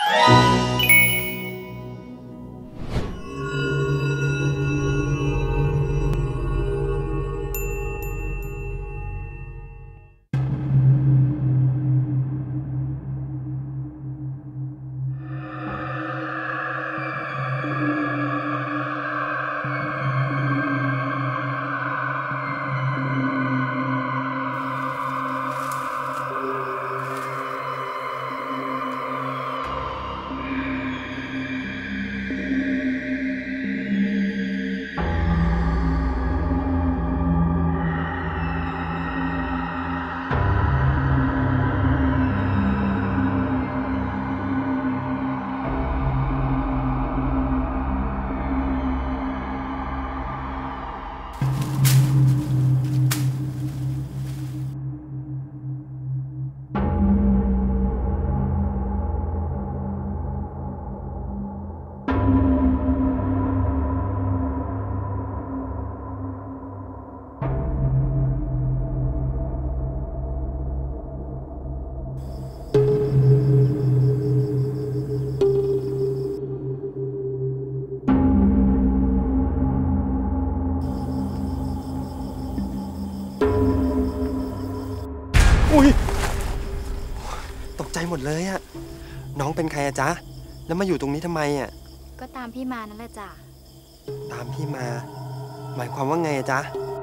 อุ้ยตกใจหมดเลยอะน้องเป็นใครอะจ๊ะแล้วมาอยู่ตรงนี้ทำไมอะก็ตามพี่มานั่นแหละจ้ะตามพี่มาหมายความว่าไงอะจ๊ะ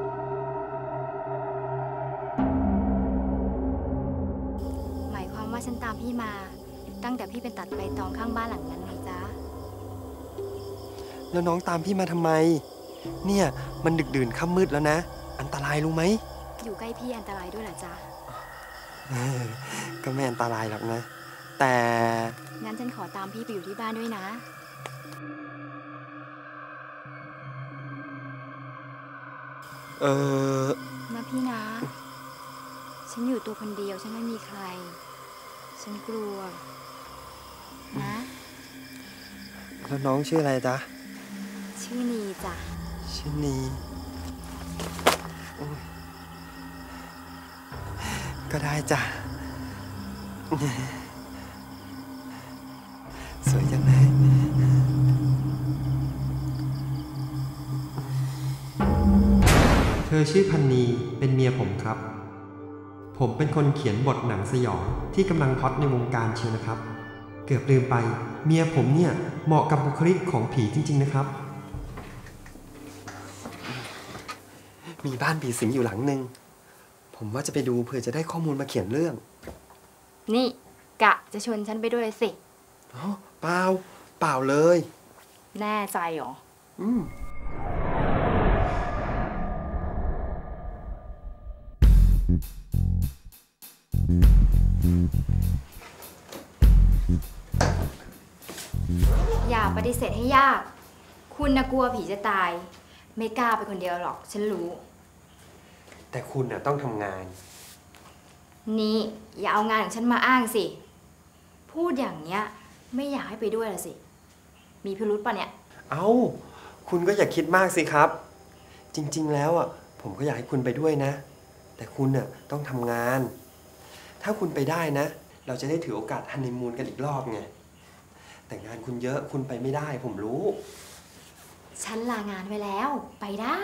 หมายความว่าฉันตามพี่มาตั้งแต่พี่เป็นตัดใบตองข้างบ้านหลังนั้นไงจ๊ะแล้วน้องตามพี่มาทำไมเนี่ยมันดึกดื่นค่ำมืดแล้วนะอันตรายรู้ไหมอยู่ใกล้พี่อันตรายด้วยเหรอจ๊ะก็ไม่อันตรายหรอกนะแต่งั้นฉันขอตามพี่ไปอยู่ที่บ้านด้วยนะนะพี่นะฉันอยู่ตัวคนเดียวฉันไม่มีใครฉันกลัวนะแล้วน้องชื่ออะไรจ๊ะชื่อนีจ้ะชื่อนีก็ได้จ้ะสวยจังเลยเธอชื่อพันนีเป็นเมียผมครับผมเป็นคนเขียนบทหนังสยองที่กำลังฮอตในวงการเชียวนะครับเกือบลืมไปเมียผมเนี่ยเหมาะกับบุคลิกของผีจริงๆนะครับมีบ้านผีสิงอยู่หลังหนึ่งผมว่าจะไปดูเผื่อจะได้ข้อมูลมาเขียนเรื่องนี่กะจะชวนฉันไปด้วยสิอ๋อเปล่าเลยแน่ใจเหรออย่าปฏิเสธให้ยากคุณน่ะกลัวผีจะตายไม่กล้าไปคนเดียวหรอกฉันรู้แต่คุณน่ะต้องทำงานนี่อย่าเอางานของฉันมาอ้างสิพูดอย่างเนี้ยไม่อยากให้ไปด้วยละสิมีพิรุธป่ะเนี่ยคุณก็อย่าคิดมากสิครับจริงๆแล้วอ่ะผมก็อยากให้คุณไปด้วยนะแต่คุณน่ะต้องทำงานถ้าคุณไปได้นะเราจะได้ถือโอกาสฮันนีมูนกันอีกรอบไงแต่งานคุณเยอะคุณไปไม่ได้ผมรู้ฉันลางานไว้แล้วไปได้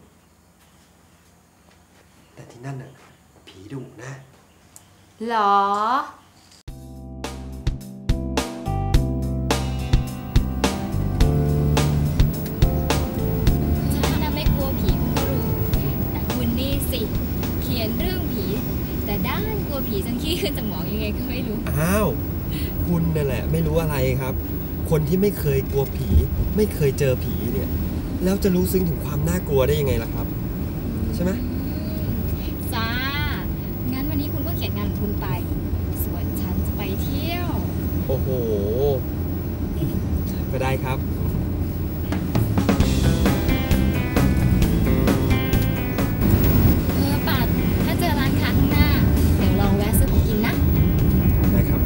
แต่ที่นั่นน่ะผีดุนะหรอฉันน่ะไม่กลัวผีคุณก็รู้แต่คุณนี่สิเขียนเรื่องผีแต่ด้านกลัวผีจนขี้ขึ้นสมองยังไงก็ไม่รู้คุณนั่นแหละไม่รู้อะไรครับคนที่ไม่เคยกลัวผีไม่เคยเจอผีเนี่ยแล้วจะรู้ซึ้งถึงความน่ากลัวได้ยังไงล่ะครับใช่ไหมจ้างั้นวันนี้คุณก็เขียนงานของคุณไปส่วนฉันจะไปเที่ยวโอ้โหก็ได้ครับปัดถ้าเจอร้านค้าข้างหน้าเดี๋ยวลองแวะซื้อของกินนะได้ครับ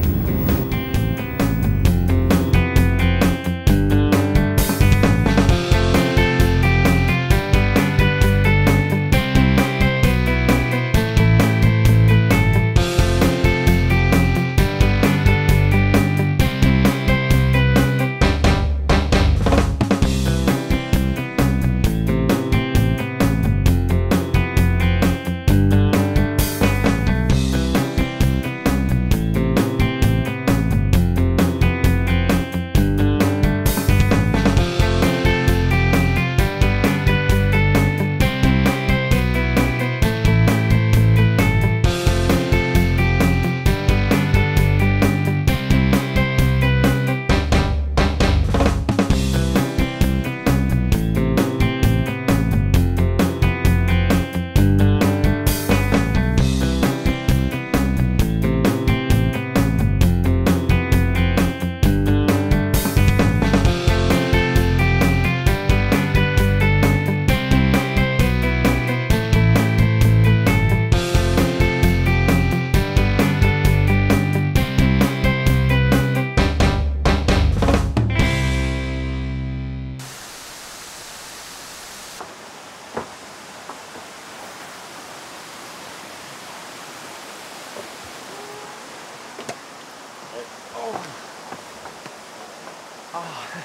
อ๋อ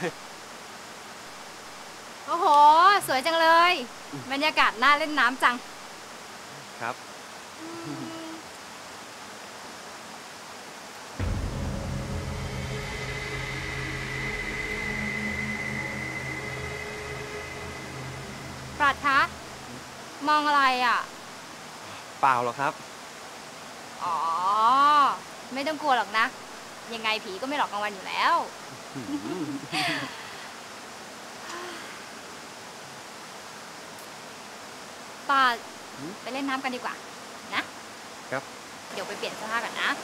โอ้โห สวยจังเลย บรรยากาศน่าเล่นน้ำจังครับอืมปราดคะ มองอะไรอ่ะเปล่าหรอกครับอ๋อ ไม่ต้องกลัวหรอกนะ ยังไงผีก็ไม่หลอกกลางวันอยู่แล้ว ป่าไปเล่นน้ำกันดีกว่า นะครับเดี๋ยวไปเปลี่ยนเสื้อผ้าก่อนนะ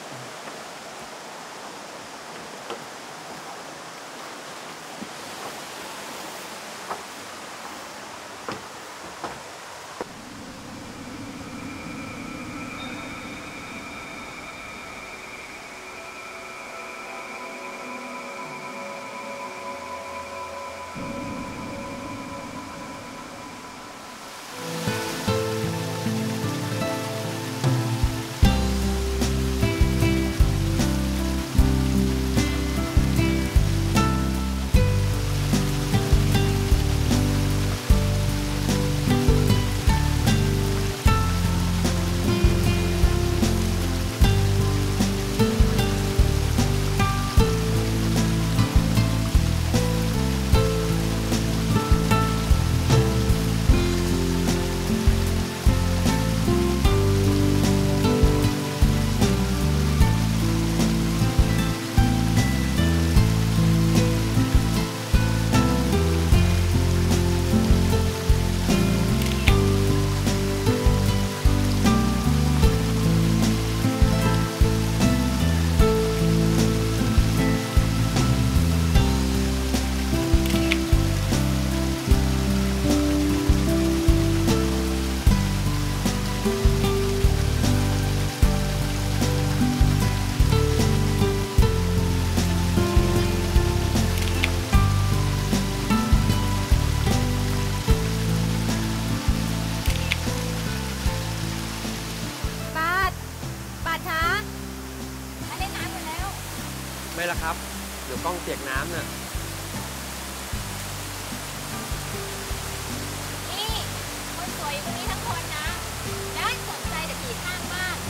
ปาดคะมาเล่นน้ำกันแล้วไม่ละครับ เดี๋ยวกล้องเปียกน้ำน่ะนี่คนสวยอยู่ตรงนี้ทั้งคนนะด้านสนใจแต่ผีข้างบ้าน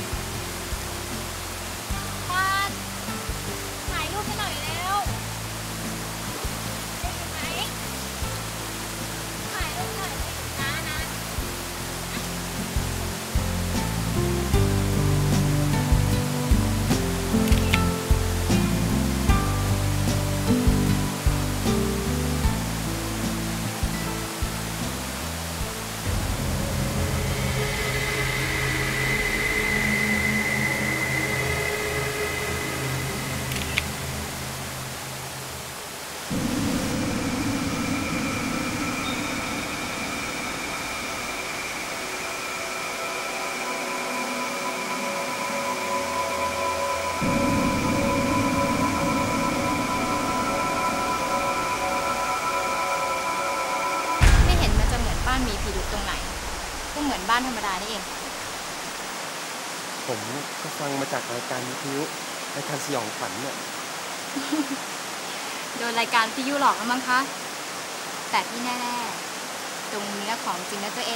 ปาดถ่ายรูปให้หน่อยแล้วได้ยินไหมถ่ายรูปหน่อยนะ ไม่เห็นมันจะเหมือนบ้านมีพิรุธตรงไหน ก็เหมือนบ้านธรรมดานี่เองผมก็ฟังมาจากรายการวิทยุรายการสยองขวัญเนี่ยโดนรายการพิยุหลอกแล้วมั้งคะ แต่ที่แน่ๆ ตรงนี้ของจริงนะตัวเอง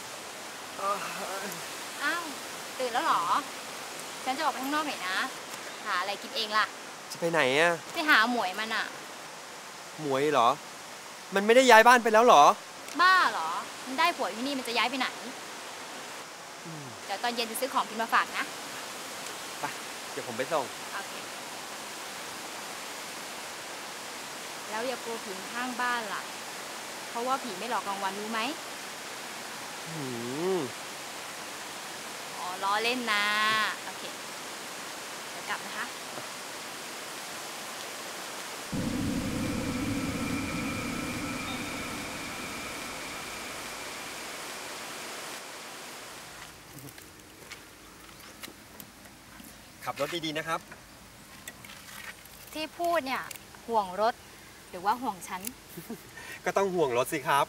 อ้าว ตื่นแล้วเหรอ ฉันจะออกไปข้างนอกหน่อยนะหาอะไรกินเองล่ะจะไปไหนอะไปหาหมวยมันอะหมวยเหรอ มันไม่ได้ย้ายบ้านไปแล้วเหรอบ้าเหรอ มันได้ผัวที่นี่มันจะย้ายไปไหน เดี๋ยวตอนเย็นจะซื้อของกินมาฝากนะไป เดี๋ยวผมไปส่งโอเค แล้วอย่ากลัวผีข้างบ้านล่ะ เพราะว่าผีไม่หลอกกลางวันรู้ไหมอืมอ๋อล้อเล่นนะ โอเค เดี๋ยวกลับนะคะขับรถดีๆนะครับที่พูดเนี่ยห่วงรถหรือว่าห่วงฉันก็ต้องห่วงรถสิครับ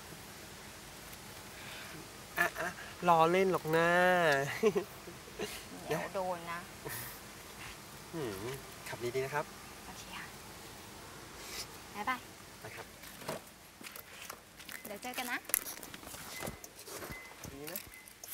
รอเล่นหรอกนะเดี๋ยวโดนนะขับดีๆนะครับโอเคค่ะบ๊ายบายนะครับเดี๋ยวเจอกันนะดีนะ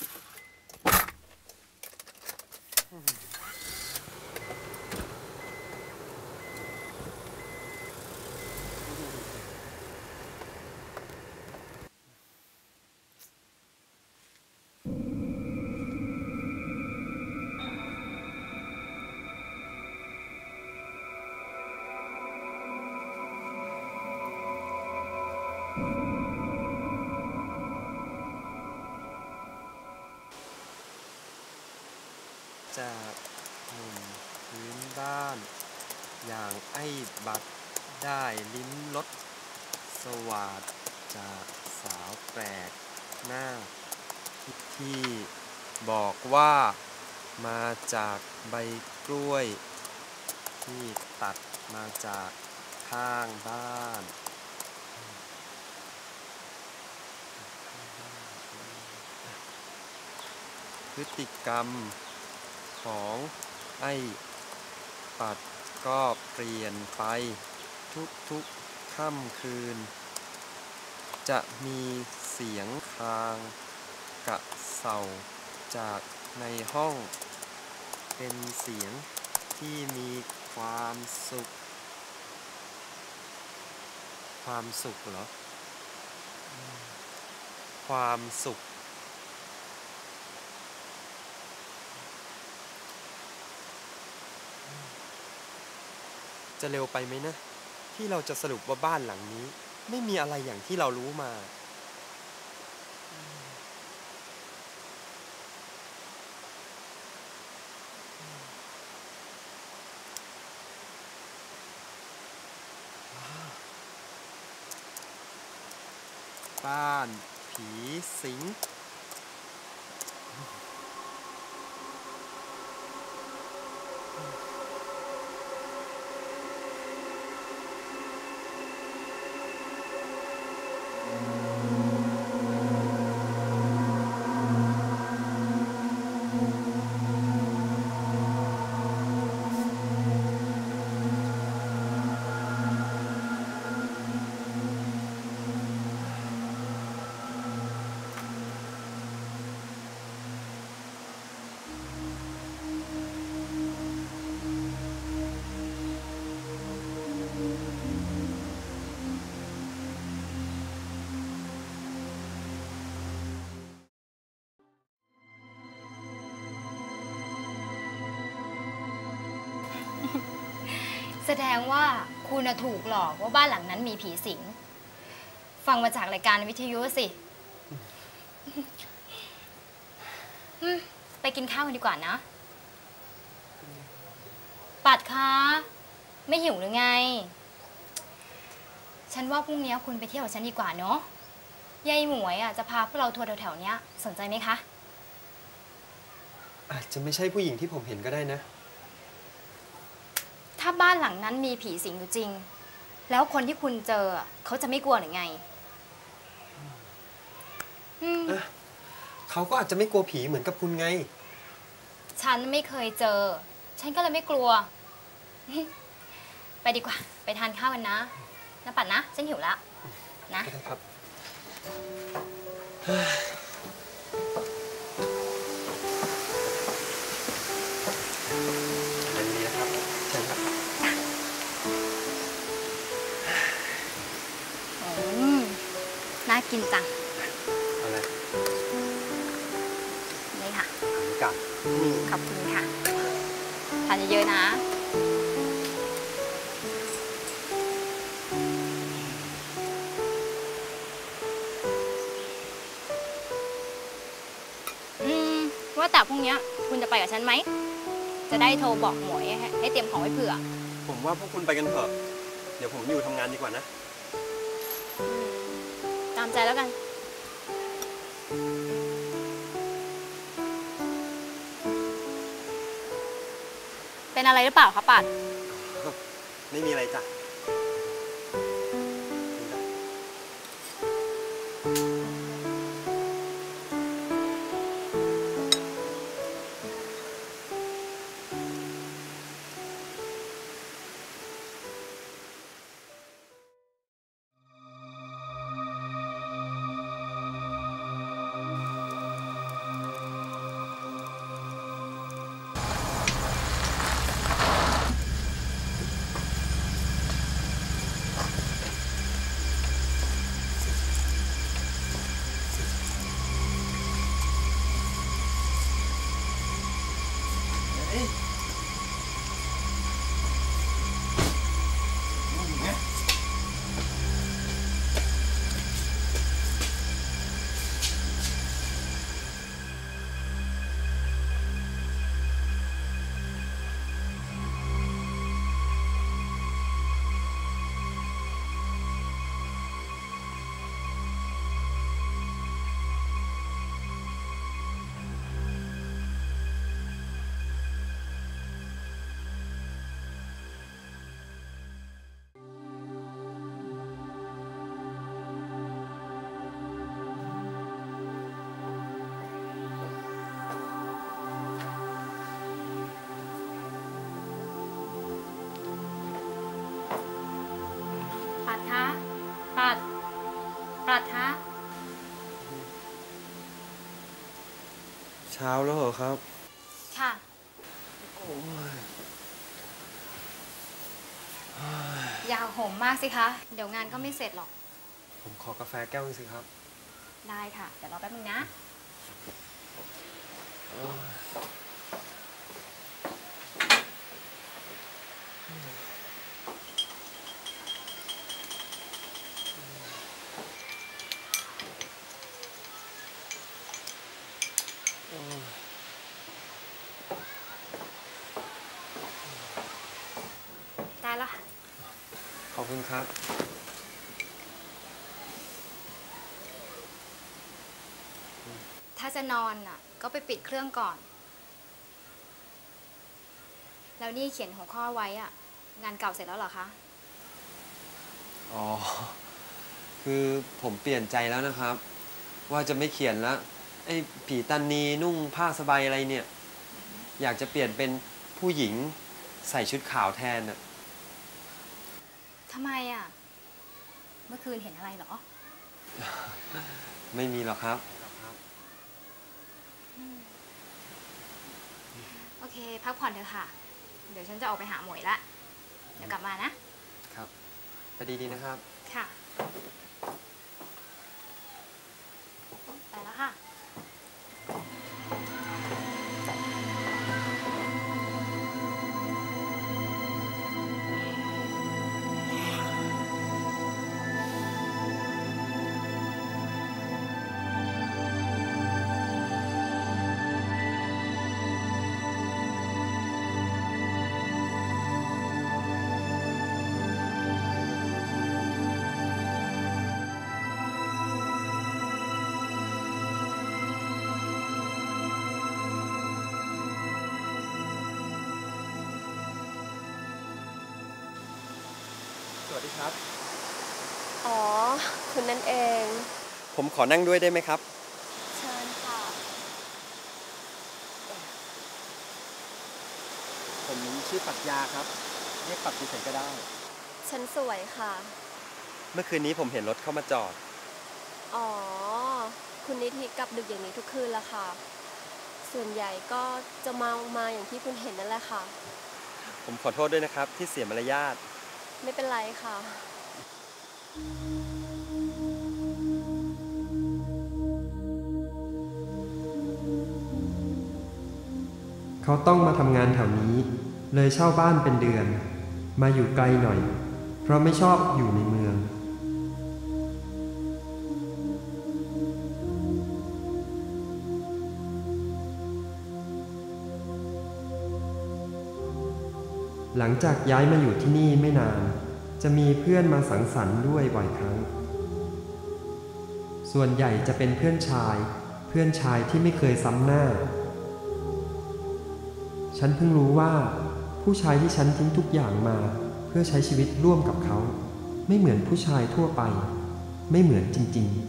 จากหนุ่มพื้นบ้าน อย่างไอ้บัตรได้ลิ้มรสสวาดจากสาวแปลกหน้า ที่บอกว่ามาจากใบกล้วย ที่ตัดมาจากข้างบ้าน พฤติกรรมของไอ้ปัดก็เปลี่ยนไปทุกค่ำคืน จะมีเสียงครางกระเส่าจากในห้อง เป็นเสียงที่มีความสุข ความสุขเหรอ ความสุข จะเร็วไปไหมนะ ที่เราจะสรุปว่าบ้านหลังนี้ ไม่มีอะไรอย่างที่เรารู้มา บ้านผีสิงแสดงว่าคุณน่ะถูกหลอกว่าบ้านหลังนั้นมีผีสิง ฟังมาจากรายการวิทยุสิ ไปกินข้าวกันดีกว่านะ ปัดคะไม่หิวหรือไง ฉันว่าพรุ่งนี้คุณไปเที่ยวกับฉันดีกว่าเนาะยายหมวยจะพาพวกเราทัวร์แถวๆนี้สนใจไหมคะอาจจะไม่ใช่ผู้หญิงที่ผมเห็นก็ได้นะถ้าบ้านหลังนั้นมีผีสิงอยู่จริง แล้วคนที่คุณเจอเขาจะไม่กลัวหรือไงเขาก็อาจจะไม่กลัวผีเหมือนกับคุณไงฉันไม่เคยเจอ ฉันก็เลยไม่กลัว ไปดีกว่า ไปทานข้าวกันนะน้ำปัดนะ ฉันหิวแล้วนะได้ครับ เย็นดีนะครับกินจังอะไรนี่ค่ะกับขอบคุณค่ะ ทานเยอะๆนะ ว่าแต่พรุ่งนี้คุณจะไปกับฉันไหม จะได้โทรบอกหมวยให้เตรียมของไว้เผื่อผมว่าพวกคุณไปกันเถอะ เดี๋ยวผมอยู่ทำงานดีกว่านะตามใจแล้วกัน เป็นอะไรหรือเปล่าคะปัดไม่มีอะไรจ้ะปัดคะปัดคะเช้าแล้วเหรอครับค่ะ อย่าโหมมากสิคะ เดี๋ยวงานก็ไม่เสร็จหรอกผมขอกาแฟแก้วนึงสิครับได้ค่ะ เดี๋ยวรอแป๊บนึงนะ ได้แล้วค่ะขอบคุณครับถ้าจะนอนน่ะ ก็ไปปิดเครื่องก่อน แล้วนี่เขียนหัวข้อไว้อ่ะ งานเก่าเสร็จแล้วเหรอคะอ๋อ คือผมเปลี่ยนใจแล้วนะครับ ว่าจะไม่เขียนแล้ว ไอ้ผีตานีนุ่งผ้าสบายอะไรเนี่ย อยากจะเปลี่ยนเป็นผู้หญิงใส่ชุดขาวแทนน่ะทำไมอ่ะ เมื่อคืนเห็นอะไรเหรอไม่มีหรอกครับโอเค พักผ่อนเถอะค่ะ เดี๋ยวฉันจะออกไปหาหมวยละ เดี๋ยวกลับมานะครับ ไปดีๆนะครับค่ะ ไปแล้วค่ะสวัสดีครับอ๋อ คุณนั่นเองผมขอนั่งด้วยได้ไหมครับเชิญค่ะผมชื่อปรัชญาครับ เรียกปรัชญาเฉยก็ได้ฉันสวยค่ะเมื่อคืนนี้ผมเห็นรถเข้ามาจอดอ๋อ คุณนิธิกลับดึกอย่างนี้ทุกคืนละค่ะ ส่วนใหญ่ก็จะเมาอย่างที่คุณเห็นนั่นแหละค่ะผมขอโทษด้วยนะครับ ที่เสียมารยาทไม่เป็นไรค่ะเขาต้องมาทำงานแถวนี้เลยเช่าบ้านเป็นเดือนมาอยู่ไกลหน่อยเพราะไม่ชอบอยู่ในเมืองหลังจากย้ายมาอยู่ที่นี่ไม่นานจะมีเพื่อนมาสังสรรค์ด้วยบ่อยครั้งส่วนใหญ่จะเป็นเพื่อนชายที่ไม่เคยซ้ำหน้าฉันเพิ่งรู้ว่าผู้ชายที่ฉันทิ้งทุกอย่างมาเพื่อใช้ชีวิตร่วมกับเขาไม่เหมือนผู้ชายทั่วไปไม่เหมือนจริงๆ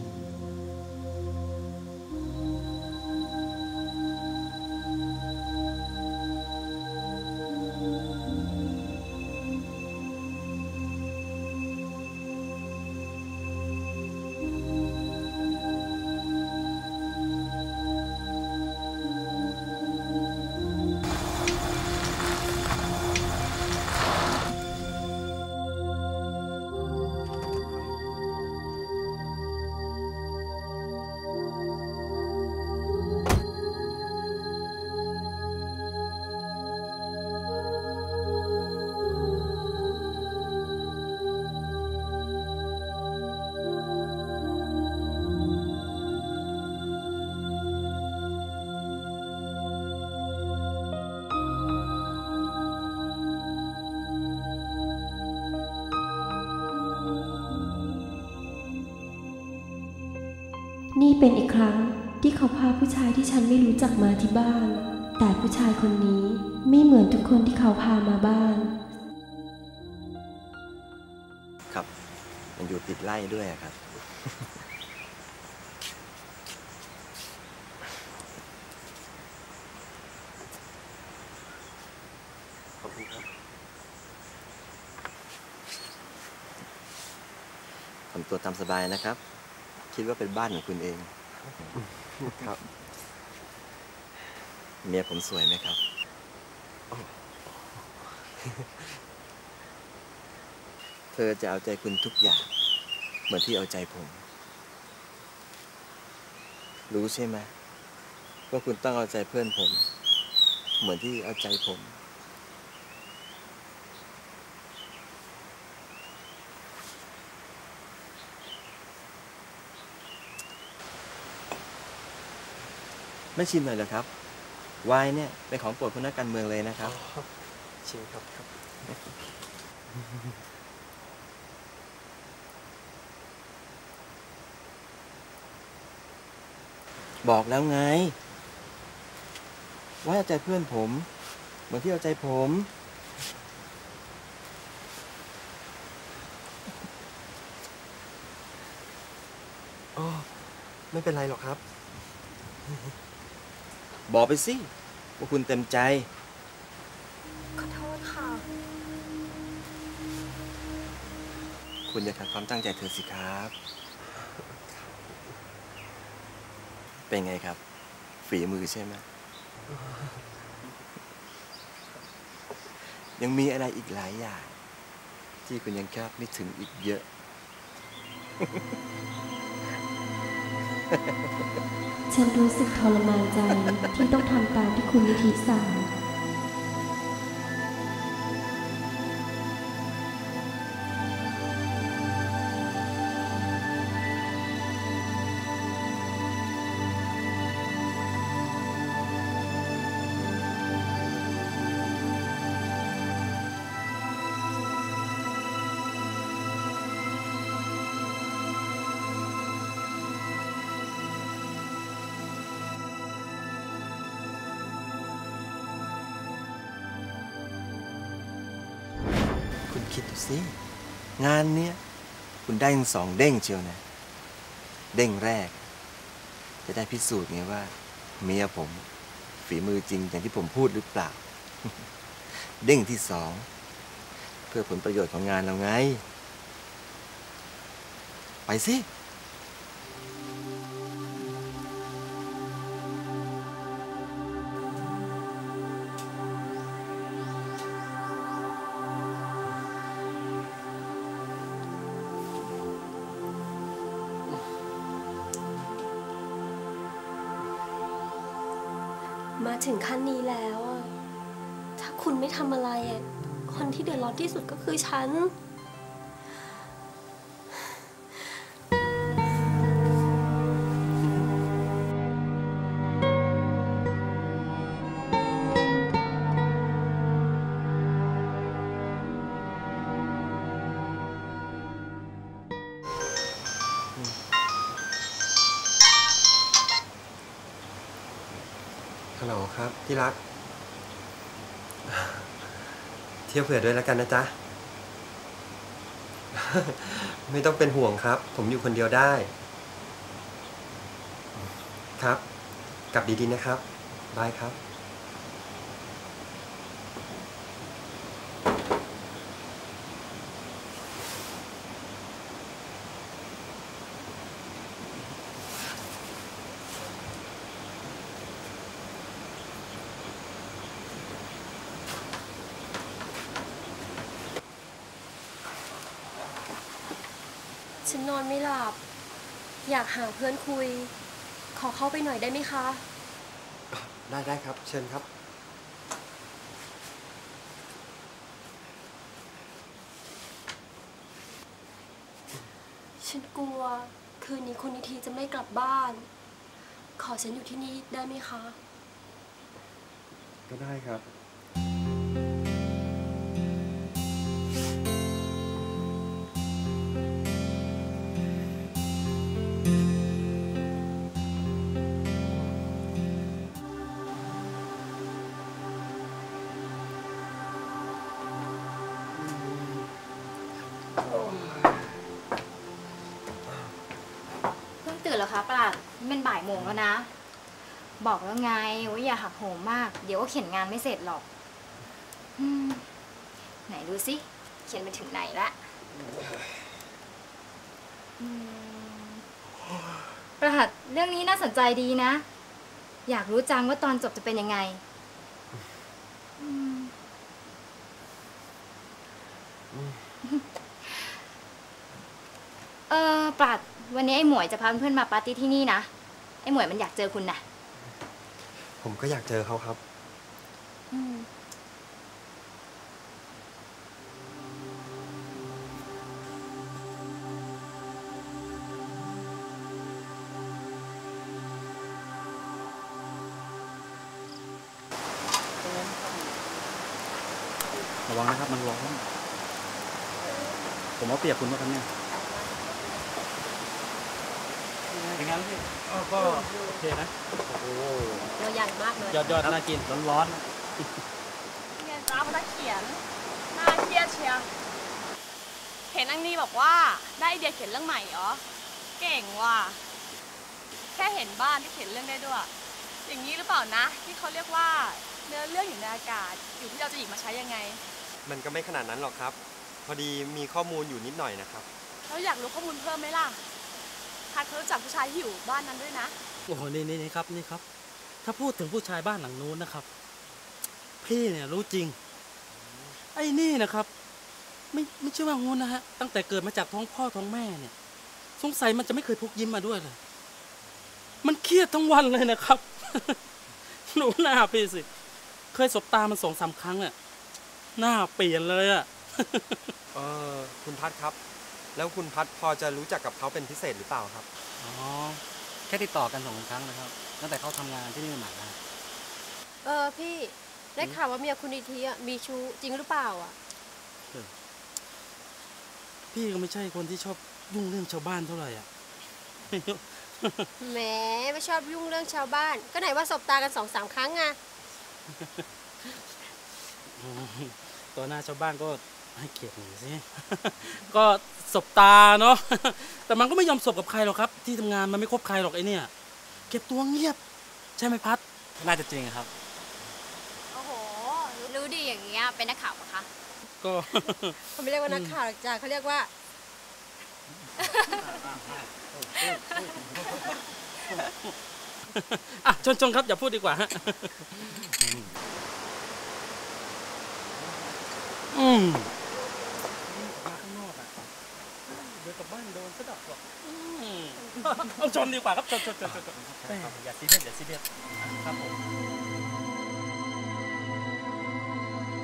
นี่เป็นอีกครั้งที่เขาพาผู้ชายที่ฉันไม่รู้จักมาที่บ้านแต่ผู้ชายคนนี้ไม่เหมือนทุกคนที่เขาพามาบ้านครับมันอยู่ติดไร่ด้วยครับ ขอบคุณครับทำตัวตามสบายนะครับคิดว่าเป็นบ้านของคุณเองครับเมียผมสวยไหมครับเธอจะเอาใจคุณทุกอย่างเหมือนที่เอาใจผมรู้ใช่ไหมว่าคุณต้องเอาใจเพื่อนผมเหมือนที่เอาใจผมไม่ชิมหน่อยเหรอครับไวน์เนี่ยเป็นของโปรดคนนักการเมืองเลยนะครับชิมครับบอกแล้วไงว่าเอาใจเพื่อนผมเหมือนที่เอาใจผมอ๋อไม่เป็นไรหรอกครับบอกไปสิว่าคุณเต็มใจขอโทษค่ะคุณอย่าขัดความตั้งใจเธอสิครับ เป็นไงครับฝีมือใช่ไหมยังมีอะไรอีกหลายอย่างที่คุณยังคาดไม่ถึงอีกเยอะฉันรู้สึกทรมานใจที่ต้องทำตามที่คุณนิธิสั่งคุณคิดดูสิงานเนี้ยคุณได้ถึง2 เด้งเชียวนะเด้งแรกจะได้พิสูจน์ไงว่าเมียผมฝีมือจริงอย่างที่ผมพูดหรือเปล่า เด้งที่ 2เพื่อผลประโยชน์ของงานเราไงไปสิมาถึงขั้นนี้แล้วคุณไม่ทำอะไรอะคนที่เดือดร้อนที่สุดก็คือฉันฮัลโหลครับที่รัก เที่ยวเผื่อด้วยแล้วกันนะจ๊ะ ไม่ต้องเป็นห่วงครับ ผมอยู่คนเดียวได้ ครับ กลับดีๆนะครับบายครับฉันนอนไม่หลับ อยากหาเพื่อนคุย ขอเข้าไปหน่อยได้ไหมคะได้ครับ เชิญครับฉันกลัว คืนนี้คุณนิธิจะไม่กลับบ้าน ขอฉันอยู่ที่นี่ได้ไหมคะก็ได้ครับเพิ่งตื่นแล้วคะปราดนี่เป็นบ่ายโมงแล้วนะ บอกแล้วไงว่าอย่าหักโหมมาก เดี๋ยวก็เขียนงานไม่เสร็จหรอกไหนดูสิเขียนไปถึงไหนละปราดเรื่องนี้น่าสนใจดีนะ อยากรู้จังว่าตอนจบจะเป็นยังไงปราดวันนี้ไอ้หมวยจะพาเพื่อนมาปาร์ตี้ที่นี่นะไอ้หมวยมันอยากเจอคุณนะผมก็อยากเจอเขาครับระวังนะครับมันร้อนผมเอาเปรียบคุณว่าครับเนี่ยเป็นไงพี่ก็โอเคนะโอ้โหตัวใหญ่มากเลยยอดน่ากินร้อนเงินจ้าพนักเขียนน่าเครียดเชียร์เห็นอังนี่บอกว่าได้ไอเดียเขียนเรื่องใหม่เหรอ เก่งว่ะ แค่เห็นบ้านที่เขียนเรื่องได้ด้วย อย่างนี้หรือเปล่านะ ที่เขาเรียกว่าเนื้อเรื่องอยู่ในอากาศ อยู่ที่เราจะหยิบมาใช้ยังไงมันก็ไม่ขนาดนั้นหรอกครับ พอดีมีข้อมูลอยู่นิดหน่อยนะครับแล้วอยากรู้ข้อมูลเพิ่มไหมล่ะทักเขารู้จักผู้ชายที่อยู่บ้านนั้นด้วยนะๆโอ้โหนี่ครับ ถ้าพูดถึงผู้ชายบ้านหลังนู้นนะครับพี่เนี่ยรู้จริงไอ้นี่นะครับไม่เชื่อว่างูนะฮะตั้งแต่เกิดมาจากท้องพ่อท้องแม่เนี่ยสงสัยมันจะไม่เคยพกยิ้มมาด้วยเลยมันเครียดทั้งวันเลยนะครับ หนูหน้าพี่สิเคยสบตามัน2-3 ครั้งเนี่ยหน้าเปลี่ยนเลยอะคุณพัดครับ แล้วคุณพัดพอจะรู้จักกับเขาเป็นพิเศษหรือเปล่าครับอ๋อแค่ติดต่อกัน2 ครั้งนะครับตั้งแต่เขาทำงานที่นี่ใหม่นะพี่ได้ข่าวว่าเมียคุณนิธิอะมีชู้จริงหรือเปล่าอ่ะพี่ก็ไม่ใช่คนที่ชอบยุ่งเรื่องชาวบ้านเท่าไหร่อ่ะแหมไม่ชอบยุ่งเรื่องชาวบ้าน ก็ไหนว่าสบตากัน2-3 ครั้งไงตัวหน้าชาวบ้านก็ให้เกียรติหน่อยสิ ก็สบตาเนาะ แต่มันก็ไม่ยอมสบกับใครหรอกครับ ที่ทำงานมันไม่คบใครหรอกไอ้เนี่ยเก็บตัวเงียบใช่ไหมพัดน่าจะจริงครับโอ้โห รู้ดีอย่างเงี้ยเป็นนักข่าวปะคะก็เขาไม่เรียกว่านักข่าวหรอกจ้ะเขาเรียกว่าอ่ะชนครับอย่าพูดดีกว่าฮะมาข้างนอกอ่ะเดี๋ยวกลับบ้านโดนซะดอกหรอกเอาชนดีกว่าครับชนอย่าซีเรียสครับผม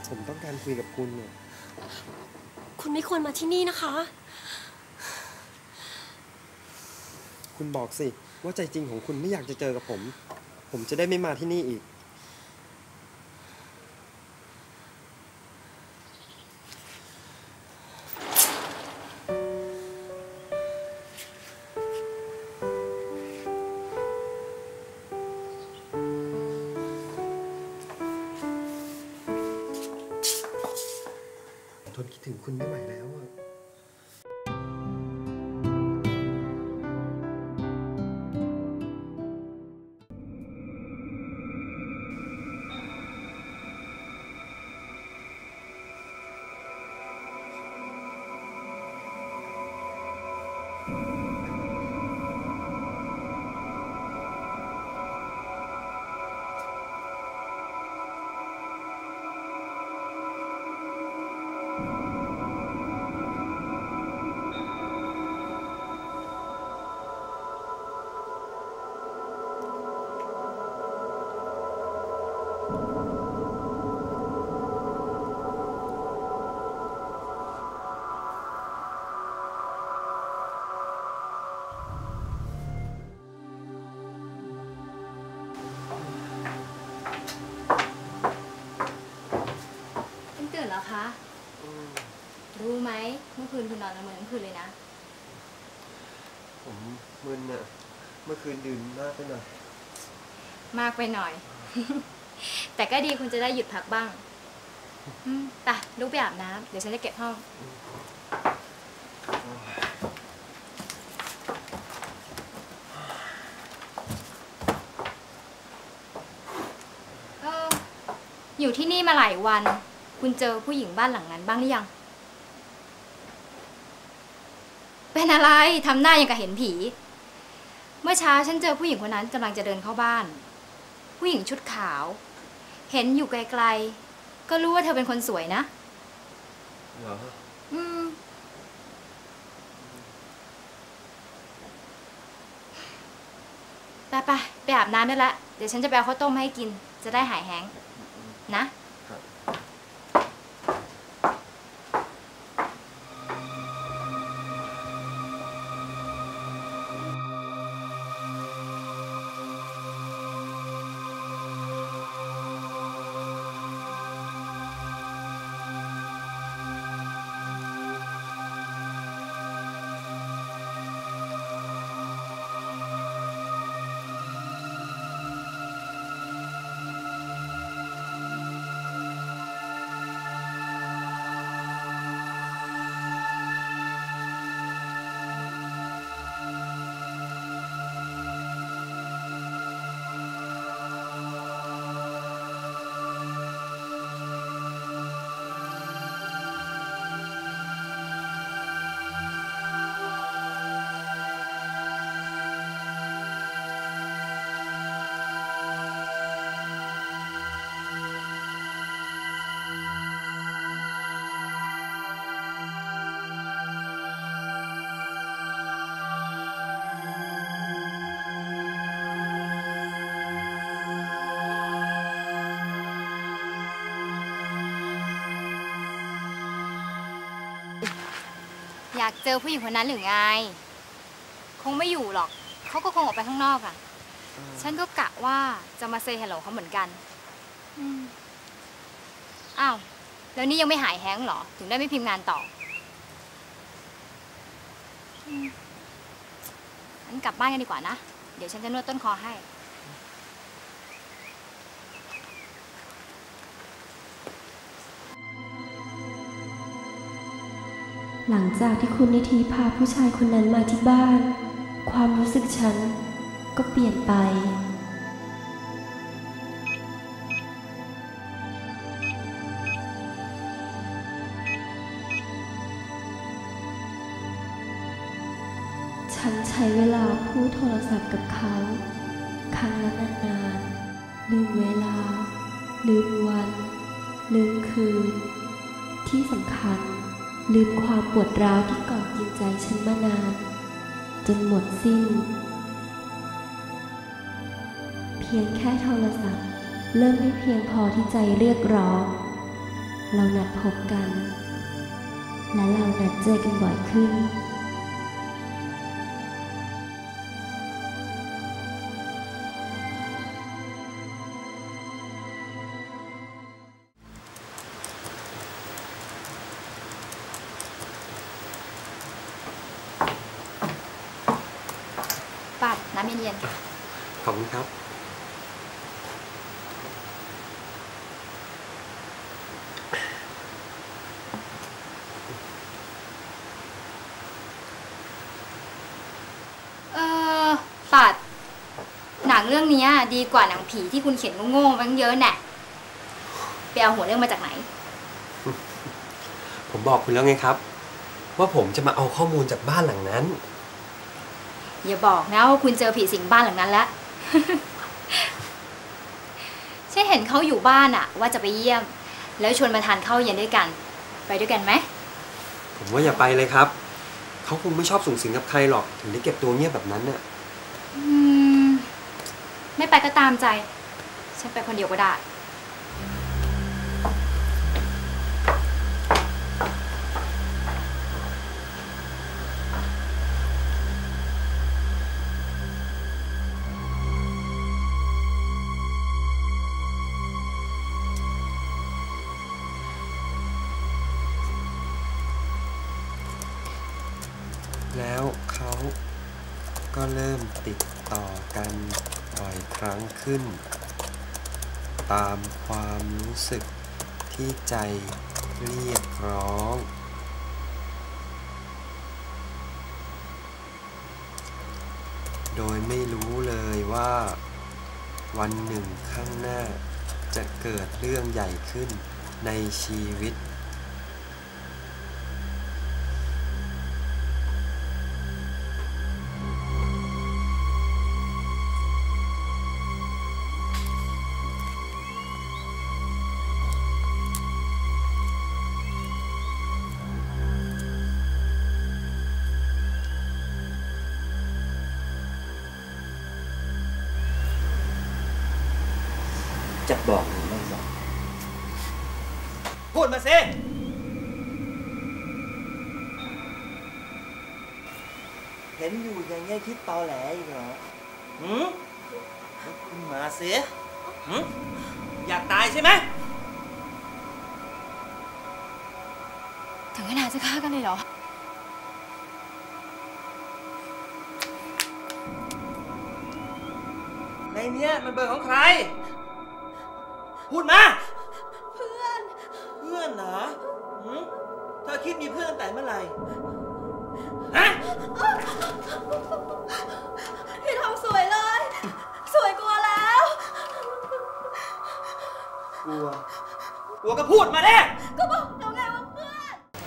ผมต้องการคุยกับคุณเนี่ยคุณไม่ควรมาที่นี่นะคะคุณบอกสิว่าใจจริงของคุณไม่อยากจะเจอกับผม ผมจะได้ไม่มาที่นี่อีก ทนคิดถึงคุณไม่ไหวแล้วอะตื่นแล้วคะ รู้ไหมเมื่อคืนคุณนอนละเมอทั้งคืนเลยนะผมมึนอะเมื่อคืนดื่มมากไปหน่อยมากไปหน่อย แต่ก็ดีคุณจะได้หยุดพักบ้างไปลุกไปอาบน้ำเดี๋ยวฉันจะเก็บห้อง อยู่ที่นี่มาหลายวัน คุณเจอผู้หญิงบ้านหลังนั้นบ้างหรือยัง เป็นอะไรทำหน้ายังกับเห็นผี เมื่อเช้าฉันเจอผู้หญิงคนนั้นกำลังจะเดินเข้าบ้าน ผู้หญิงชุดขาว เห็นอยู่ไกลๆก็รู้ว่าเธอเป็นคนสวยนะเหรอไปอาบน้ำได้ละเดี๋ยวฉันจะไปเอาข้าวต้มให้กินจะได้หายแห้งนะอยากเจอผู้หญิงคนนั้นหรือไงคงไม่อยู่หรอกเขาก็คงออกไปข้างนอกอ่ะฉันก็กะว่าจะมาเซย์ฮัลโหลเขาเหมือนกันอ้าวแล้วนี่ยังไม่หายแฮงก์เหรอถึงได้ไม่พิมพ์งานต่องั้นกลับบ้านกันดีกว่านะเดี๋ยวฉันจะนวดต้นคอให้หลังจากที่คุณนิธิพาผู้ชายคนนั้นมาที่บ้าน ความรู้สึกฉันก็เปลี่ยนไป ฉันใช้เวลาพูดโทรศัพท์กับเขาครั้งละนานๆลืมเวลาลืมวันลืมคืนที่สำคัญลืมความปวดร้าวที่เกาะกินใจฉันมานานจนหมดสิ้นเพียงแค่โทรศัพท์เริ่มไม่เพียงพอที่ใจเรียกร้องเรานัดพบกัน และเรานัดเจอกันบ่อยขึ้นปัดน้ำเย็นขอบคุณครับๆปัด หนังเรื่องนี้ดีกว่าหนังผีที่คุณเขียนโง่ๆมันเยอะแน่ไปเอาหัวเรื่องมาจากไหนผมบอกคุณแล้วไงครับ ว่าผมจะมาเอาข้อมูลจากบ้านหลังนั้นอย่าบอกนะว่าคุณเจอผีสิงบ้านหลังนั้นแล้ว ใช่เห็นเขาอยู่บ้านอะว่าจะไปเยี่ยม แล้วชวนมาทานข้าวเย็นด้วยกัน ไปด้วยกันไหมผมว่าอย่าไปเลยครับ เขาคงไม่ชอบสุงสิงกับใครหรอก ถึงได้เก็บตัวเงียบแบบนั้นน่ะไม่ไปก็ตามใจ ฉันไปคนเดียวก็ได้แล้วเขาก็เริ่มติดต่อกันบ่อยครั้งขึ้น ตามความรู้สึกที่ใจเรียกร้อง โดยไม่รู้เลยว่าวันหนึ่งข้างหน้าจะเกิดเรื่องใหญ่ขึ้นในชีวิตจะบอกหรือไม่บอกพูดมาสิเห็นอยู่อย่างเงี้ยคิดตอแหลอีกเหรอหืมคุณมาสิหืมอยากตายใช่ไหมถึงขนาดจะฆ่ากันเลยเหรอในเนี้ยมันเบอร์ของใคร พูดมา เพื่อน เพื่อนเหรอหืมเธอคิดมีเพื่อนแต่เมื่อไหร่ ฮะพี่ทำสวยเลย สวยกลัวแล้วกลัว กลัวก็พูดมาเด้ก็บอกเดี๋ยวไงว่าเพื่อน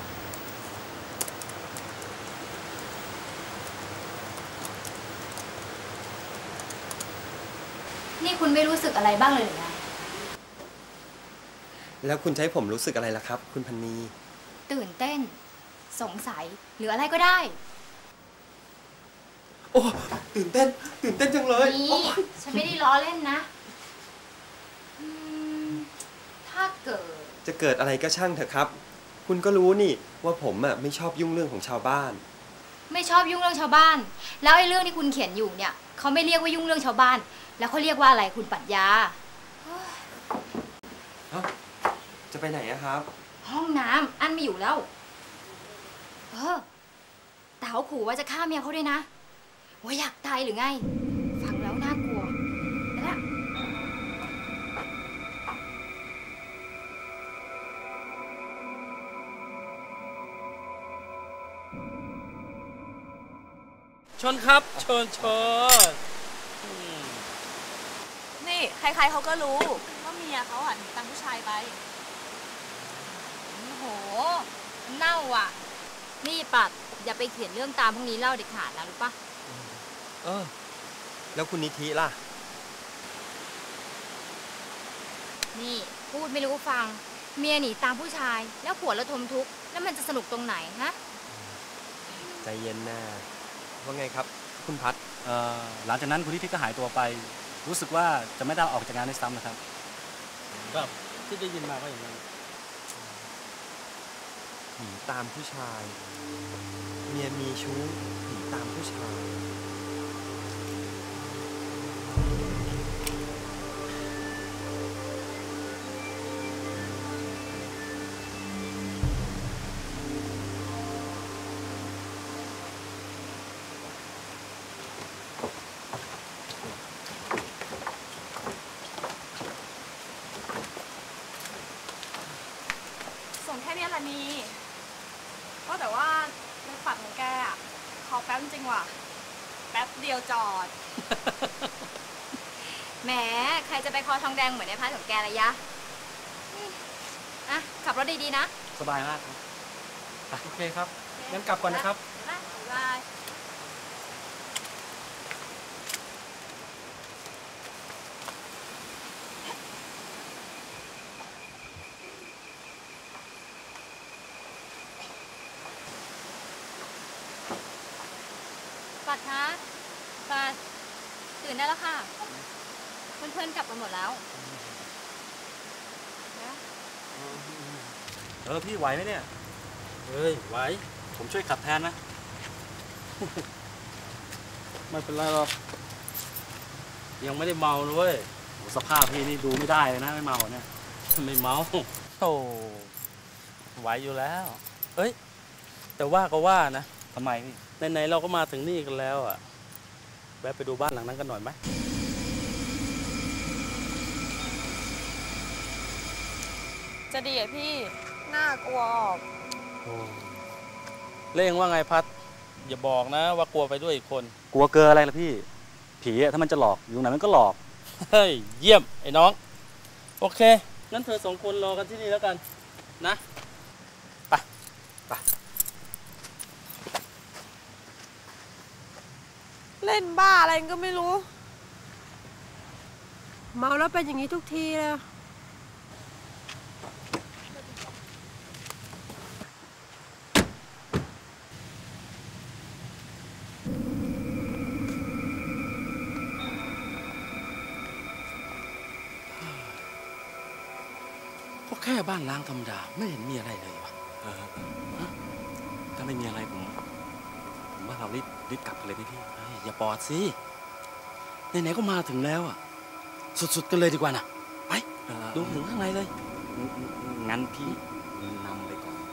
นี่คุณไม่รู้สึกอะไรบ้างเลยหรือไงแล้วคุณจะให้ผมรู้สึกอะไรล่ะครับ คุณพันนีตื่นเต้น สงสัย หรืออะไรก็ได้โอ้ตื่นเต้นจังเลยนี่โอ้ยฉันไม่ได้ล้อเล่นนะ ถ้าเกิดจะเกิดอะไรก็ช่างเถอะครับ คุณก็รู้นี่ว่าผมอ่ะไม่ชอบยุ่งเรื่องของชาวบ้านไม่ชอบยุ่งเรื่องชาวบ้าน แล้วไอ้เรื่องที่คุณเขียนอยู่เนี่ยเขาไม่เรียกว่ายุ่งเรื่องชาวบ้าน แล้วเขาเรียกว่าอะไรคุณปรัชญาเอ้า จะไปไหนอะครับห้องน้ำอันไม่อยู่แล้ว แต่เขาขู่ว่าจะฆ่าเมียเขาด้วยนะ ว่าอยากตายหรือไง ฟังแล้วน่ากลัวนั่นแหละชนครับ ชนนี่ใครๆเขาก็รู้ว่าเมียเขาหนีตามผู้ชายไปโอ้โห เน่าอ่ะ นี่ปัด อย่าไปเขียนเรื่องตามพวกนี้เล่าเด็ดขาดนะรู้ปะแล้วคุณนิธิล่ะนี่พูดไม่รู้ฟัง เมียหนีตามผู้ชาย แล้วผัวระทมทุกข์แล้วมันจะสนุกตรงไหนฮะใจเย็นนะว่าไงครับ คุณพัดหลังจากนั้นคุณนิธิก็หายตัวไป รู้สึกว่าจะไม่ได้ออกจากงานในซ้ำนะครับครับที่ได้ยินมาว่าอย่างนั้นผีตามผู้ชาย เมียมีชู้ผีตามผู้ชายส่งแค่นี้ละนีก็แต่ว่าในฝันของแกอะขอแป๊บจริงว่ะ แป๊บเดียวจอดแหมใครจะไปคอทองแดงเหมือนในพาร์ทของแกระยะอ่ะขับรถดีๆนะสบายมากครับโอเคครับ งั้นกลับก่อนนะครับบ๊ายบาย ปัดคะปัดตื่นได้แล้วค่ะ เพื่อนๆกลับกันหมดแล้วพี่ไหวไหมเนี่ยเฮ้ยไหวผมช่วยขับแทนนะไม่เป็นไรหรอกยังไม่ได้เมาเลยเว้ยสภาพพี่นี่ดูไม่ได้เลยนะไม่เมาเนี่ยไม่เมาโอ้ไหวอยู่แล้ว เอ้ยแต่ว่าก็ว่านะทำไมพี่ไหนๆเราก็มาถึงนี่กันแล้วอ่ะแวะไปดูบ้านหลังนั้นกันหน่อยไหมจะดีอะพี่ น่ากลัวออกเล่งว่าไงพัดอย่าบอกนะว่ากลัวไปด้วยอีกคนกลัวเกินอะไรล่ะพี่ ผีอะถ้ามันจะหลอกอยู่ไหนมันก็หลอกเฮ้ยเยี่ยมไอ้น้องโอเคงั้นเธอสองคนรอกันที่นี่แล้วกันนะไปไปเล่นบ้าอะไรก็ไม่รู้ เมาแล้วเป็นอย่างนี้ทุกทีเลยก็แค่บ้านล้างธรรมดาไม่เห็นมีอะไรเลยวะถ้าไม่มีอะไรผมว่าเรารีบกลับกันเลยพี่เฮ้ยอย่าปอดสิไหนๆก็มาถึงแล้วอ่ะสุดๆกันเลยดีกว่านะไปดูถึงข้างในเลยงั้นพี่นำไปก่อน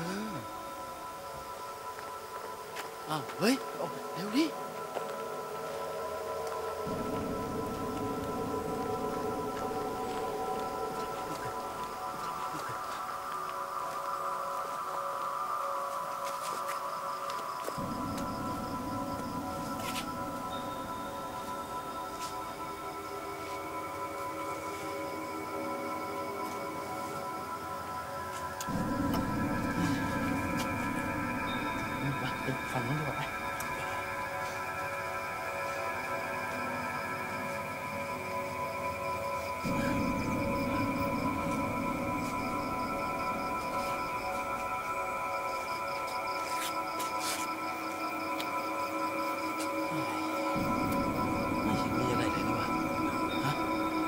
อ้าวเฮ้ยเร็วดิฝั่งนู้นดีกว่าไป ไม่เห็นมีอะไรเลยนี่วะฮะ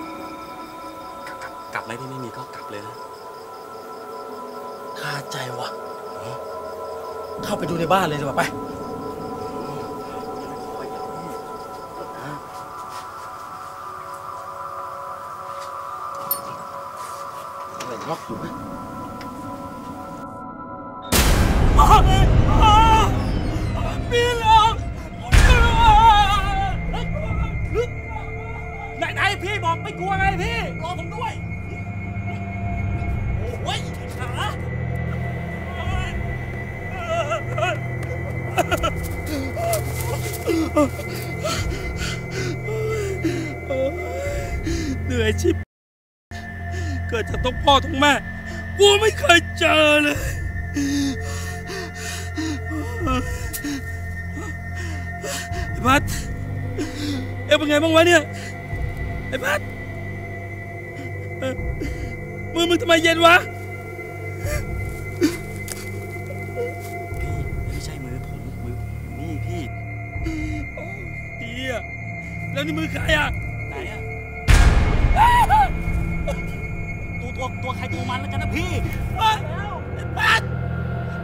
กลับไหมพี่ไม่มีก็กลับเลยนะคาใจวะเข้าไปดูในบ้านเลยดีกว่าไปอะไรล็อกอยู่ไหมมีหรอไหนพี่บอกไม่กลัวไงพี่รอผมด้วยโอ้ยขาเหนื่อยชิบเกิดจากท้องพ่อท้องแม่กูไม่เคยเจอเลยไอ้พัดเอ็งเป็นไงบ้างวะเนี่ยไอ้พัดมือมึงทำไมเย็นวะพี่ไม่ใช่มือผมมือนี่พี่เฮียแล้วนี่มือใครอ่ะไหนอะตัวใครตัวมันแล้วกันนะพี่ไอ้พัด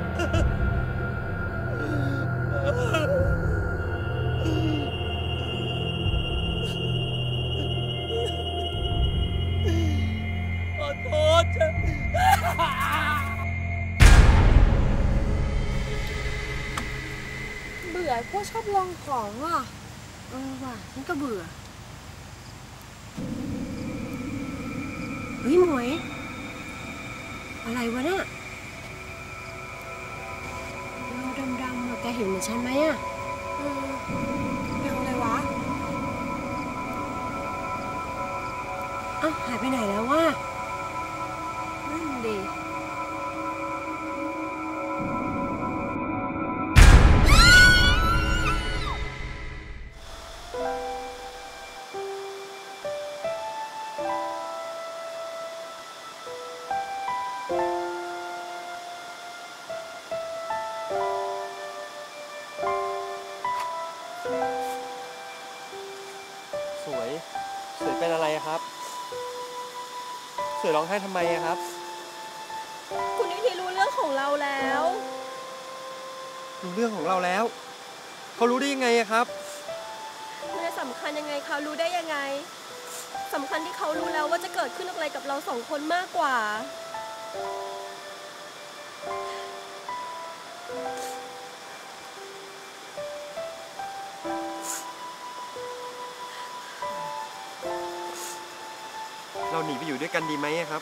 บื่อพวกชอบลองของอ่ะว่ะฉันก็เบื่อ เฮ้ยหมวย อะไรวะเนี่ยเงาดำๆอะแกเห็นเหมือนฉันไหมอะเร็วเลยวะอ้าวหายไปไหนแล้ววะนั่นดิสวยเป็นอะไรอะครับ สวยร้องไห้ทำไมอะครับคุณนิธิรู้เรื่องของเราแล้วรู้เรื่องของเราแล้ว เขารู้ได้ยังไงอะครับมันจะสำคัญยังไงเขารู้ได้ยังไงสำคัญที่เขารู้แล้วว่าจะเกิดขึ้นอะไรกับเราสองคนมากกว่าเราหนีไปอยู่ด้วยกันดีไหมอะครับ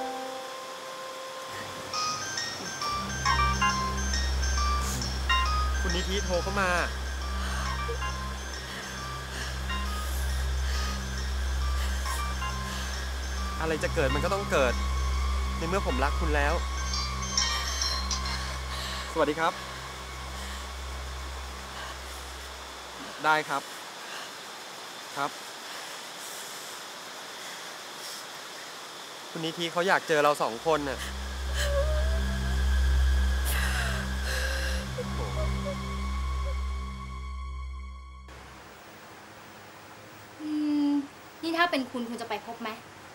คุณนิธิโทรเข้ามา อะไรจะเกิดมันก็ต้องเกิด ในเมื่อผมรักคุณแล้ว สวัสดีครับ ได้ครับ ครับ คุณนิธิเขาอยากเจอเราสองคนน่ะนี่ถ้าเป็นคุณจะไปพบไหม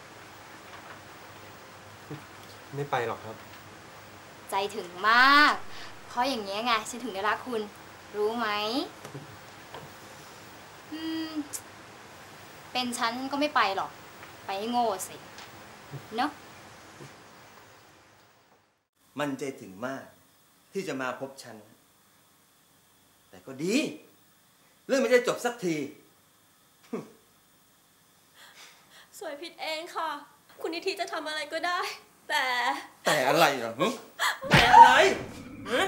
ไม่ไปหรอกครับใจถึงมาก เพราะอย่างนี้ยไงฉันถึงได้รักคุณ รู้ไหม เป็นฉันก็ไม่ไปหรอก ไปให้โง่สิ เนาะมันใจถึงมากที่จะมาพบฉัน แต่ก็ดี เรื่องมันจะจบสักทีสวยผิดเองค่ะ คุณนิธิจะทำอะไรก็ได้ แต่แต่อะไรเหรอหึแต่อะไรฮะ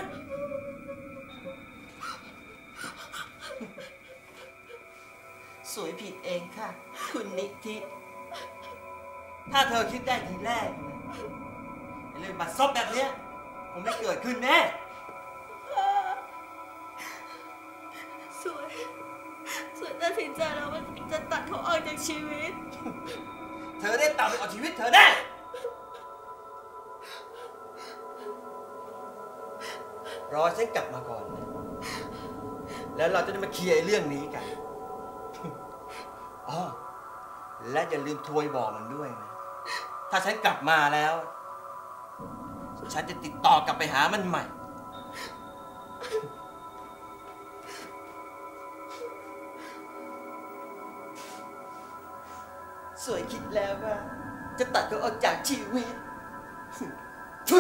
สวยผิดเองค่ะ คุณนิธิ ถ้าเธอคิดได้ทีแรกนะไอ้เรื่องบัตรซบแบบเนี้ยคงไม่เกิดขึ้นแน่สวยตัดสินใจแล้วว่าจะตัดเขาออกจากชีวิตเธอได้ตัดไปเอาชีวิตเธอแน่ รอฉันกลับมาก่อนนะแล้วเราจะได้มาเคลียร์ไอ้เรื่องนี้กัน อ๋อ และอย่าลืมโทรบอกมันด้วยนะ ถ้าฉันกลับมาแล้ว ฉันจะติดต่อกลับไปหามันใหม่ สวยคิดแล้วว่า จะตัดเขาออกจากชีวิต ช่วย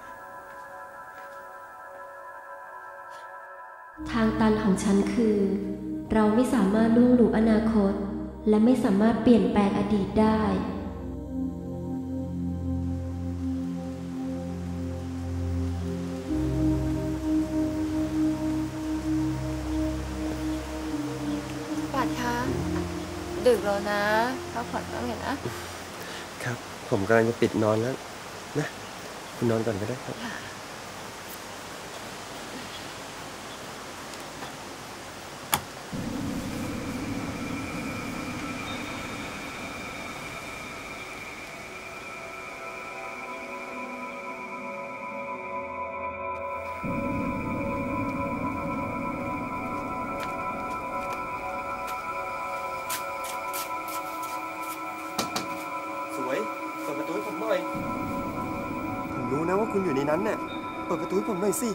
ทางตันของฉันคือ เราไม่สามารถล่วงรู้อนาคต และไม่สามารถเปลี่ยนแปลงอดีตได้ปัดคะดึกแล้วนะพักผ่อนบ้างเถอะนะครับ ผมกำลังจะปิดนอนแล้วนะ คุณนอนก่อนก็ได้ครับ สวย เปิดประตูให้ผมหน่อย ผมรู้นะว่าคุณอยู่ในนั้นน่ะ เปิดประตูให้ผมหน่อยสิ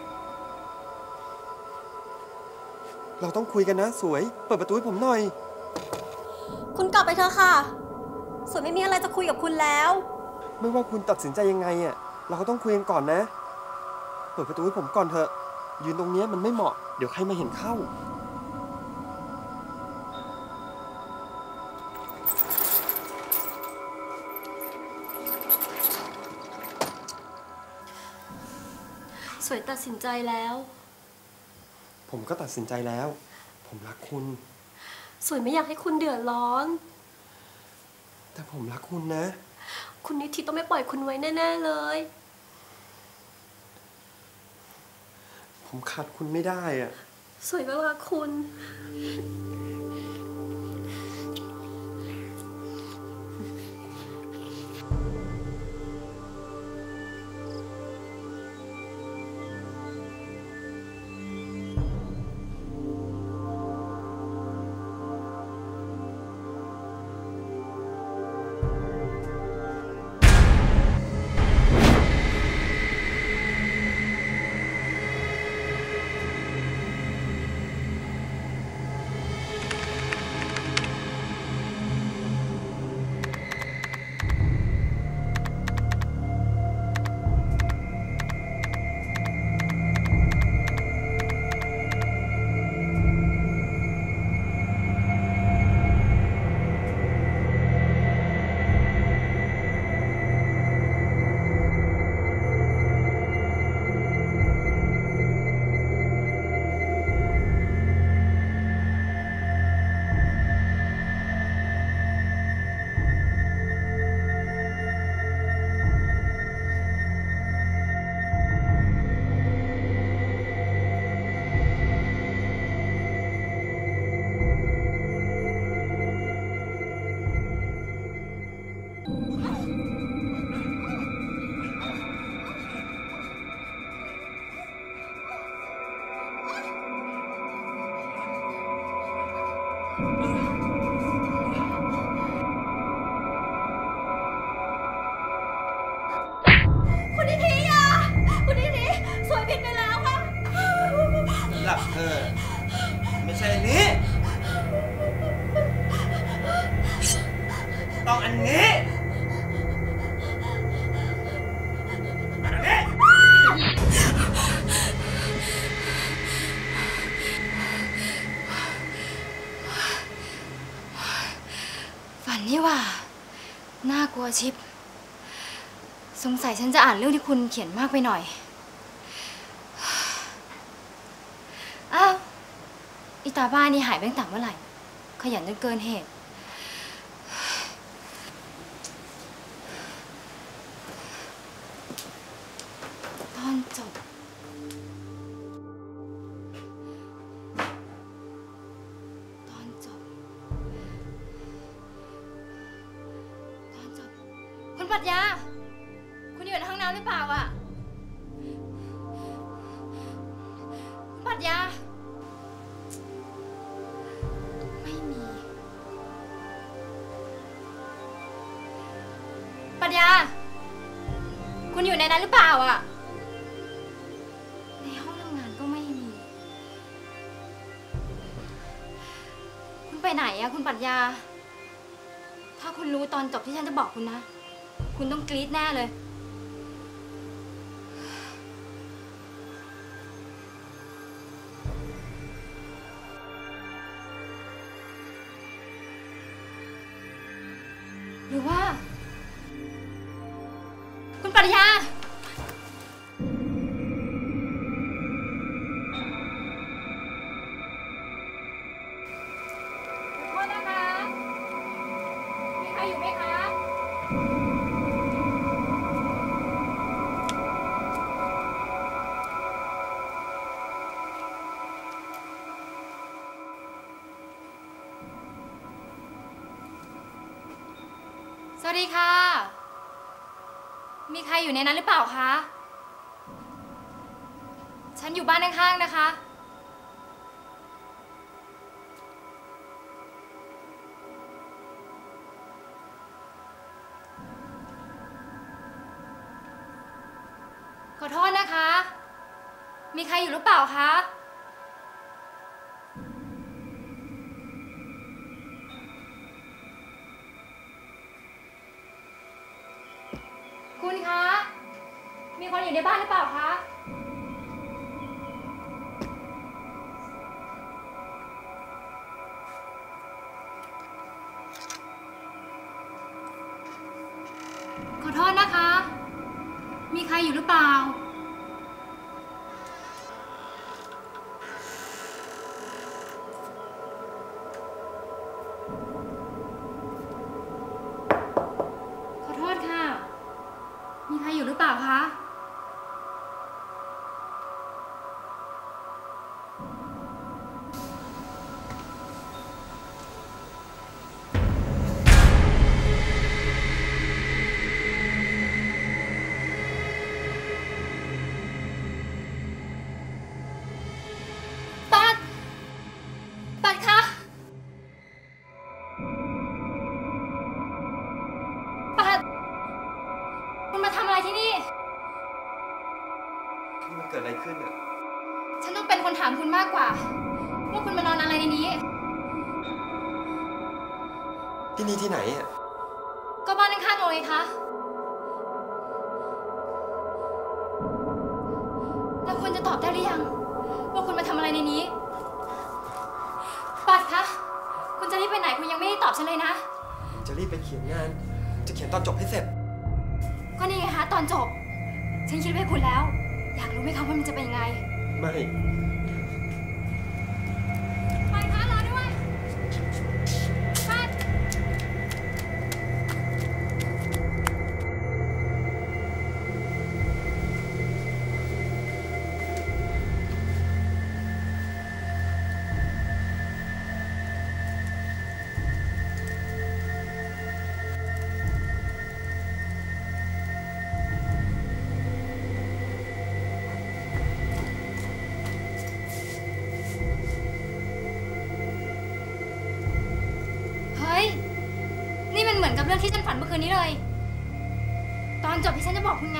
เราต้องคุยกันนะ สวย เปิดประตูให้ผมหน่อยคุณกลับไปเถอะค่ะ สวยไม่มีอะไรจะคุยกับคุณแล้วไม่ว่าคุณตัดสินใจยังไงอ่ะ เราก็ต้องคุยกันก่อนนะ เปิดประตูให้ผมก่อนเถอะยืนตรงเนี้ยมันไม่เหมาะ เดี๋ยวใครมาเห็นเข้าสวยตัดสินใจแล้วผมก็ตัดสินใจแล้ว ผมรักคุณสวยไม่อยากให้คุณเดือดร้อนแต่ผมรักคุณนะคุณนิธิต้องไม่ปล่อยคุณไว้แน่ๆเลยผมขาดคุณไม่ได้อะสวยก็รักคุณ คุณนิธิอย่าคุณนิธิสวยผิดไปแล้วค่ะหลักเธอ ไม่ใช่อันนี้ ต้องอันนี้ฝันนี่หว่า น่ากลัวชิบ สงสัยฉันจะอ่านเรื่องที่คุณเขียนมากไปหน่อย อ้าวอีตาบ้านี่หายไปตั้งแต่เมื่อไหร่ ขยันจนเกินเหตุ ตอนจบ ตอนจบ ตอนจบ คุณปรัชญา คุณอยู่ในห้องน้ำหรือเปล่าอ่ะ คุณปรัชญา ไม่มี ปรัชญา คุณอยู่ในนั้นหรือเปล่าอ่ะ ในห้องทำงานก็ไม่มี คุณไปไหนอะคุณปรัชญา ถ้าคุณรู้ตอนจบที่ฉันจะบอกคุณนะ คุณต้องกรี๊ดแน่เลย หรือว่า คุณปรัชญา ขอโทษนะคะ มีใครอยู่ไหมคะ สวัสดีค่ะ มีใครอยู่ในนั้นหรือเปล่าคะ ฉันอยู่บ้านข้างๆนะคะ ขอโทษนะคะ มีใครอยู่หรือเปล่าคะ คุณคะ มีคนอยู่ในบ้านหรือเปล่าคะโทษนะคะ มีใครอยู่หรือเปล่าขอโทษค่ะมีใครอยู่หรือเปล่าคะปัดคะปัดคุณมาทำอะไรที่นี่นี่มันเกิดอะไรขึ้นอ่ะฉันต้องเป็นคนถามคุณมากกว่าว่าคุณมานอนอะไรในนี้ที่นี่ที่ไหนอ่ะก็บ้านข้างๆเราไงคะแล้วคุณจะตอบได้หรือยังว่าคุณมาทำอะไรในนี้ปัดคะคุณจะรีบไปไหนคุณยังไม่ได้ตอบฉันเลยนะผมจะรีบไปเขียนงาน จะเขียนตอนจบให้เสร็จก็นี่ไงคะตอนจบ ฉันคิดไว้ให้คุณแล้ว อยากรู้ไหมคะว่ามันจะเป็นยังไงไม่ปัดคะรอด้วยปัด เฮ้ย นี่มันเหมือนกับเรื่องที่ฉันฝันเมื่อคืนนี้เลย ตอนจบที่ฉันจะบอกคุณไง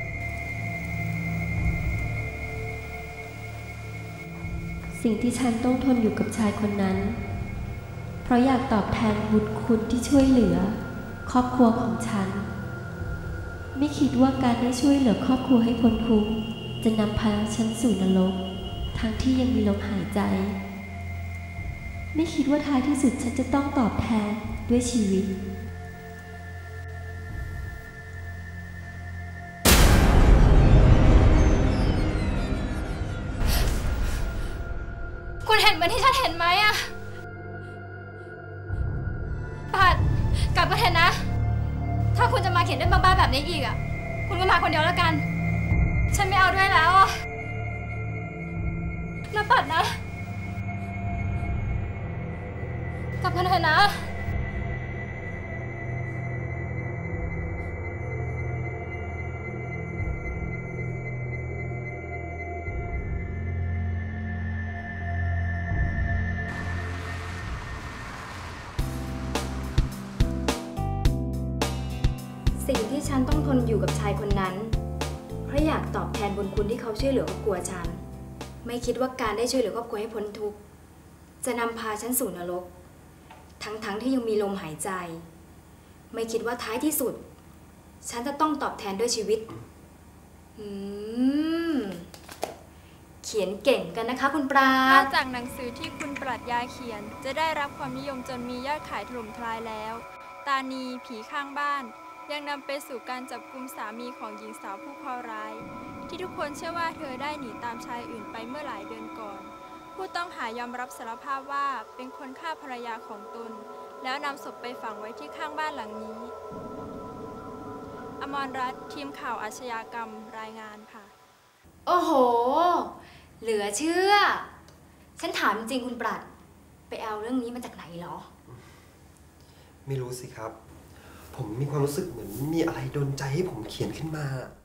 สิ่งที่ฉันต้องทนอยู่กับชายคนนั้น เพราะอยากตอบแทนบุญคุณที่ช่วยเหลือ ครอบครัวของฉัน ไม่คิดว่าการได้ช่วยเหลือครอบครัวให้พ้นทุกข์จะนำพาฉันสู่นรก ทั้งที่ยังมีลมหายใจ ไม่คิดว่าท้ายที่สุดฉันจะต้องตอบแทนด้วยชีวิตคุณเห็นเหมือนที่ฉันเห็นไหมอะปัดกลับมาเถอะนะ ถ้าคุณจะมาเขียนเรื่องบ้าๆแบบนี้อีกอะคุณก็มาคนเดียวแล้วกัน ฉันไม่เอาด้วยแล้วอะนะปัดนะ กลับมาเถอะนะ สิ่งที่ฉันต้องทนอยู่กับชายคนนั้น เพราะอยากตอบแทนบุญคุณที่เขาช่วยเหลือครอบครัวฉัน ไม่คิดว่าการได้ช่วยเหลือครอบครัวให้พ้นทุกข์จะนำพาฉันสู่นรก ทั้งที่ยังมีลมหายใจ ไม่คิดว่าท้ายที่สุด ฉันจะต้องตอบแทนด้วยชีวิต เขียนเก่งกันนะคะคุณปรานอกชจากหนังสือที่คุณปรัชญาเขียนจะได้รับความนิยมจนมียอดขายถล่มทลายแล้ว ตานีผีข้างบ้านยังนำไปสู่การจับกุมสามีของหญิงสาวผู้เคราะห์ร้าย ที่ทุกคนเชื่อว่าเธอได้หนีตามชายอื่นไปเมื่อหลายเดือนก่อน ผู้ต้องหายอมรับสารภาพว่าเป็นคนฆ่าภรรยาของตนแล้วนำศพไปฝังไว้ที่ข้างบ้านหลังนี้ อมรรัตน์ทีมข่าวอาชญากรรมรายงานค่ะโอ้โห เหลือเชื่อ ฉันถามจริงคุณปรัชไปเอาเรื่องนี้มาจากไหนเหรอไม่รู้สิครับ ผมมีความรู้สึกเหมือนมีอะไรดลใจให้ผมเขียนขึ้นมา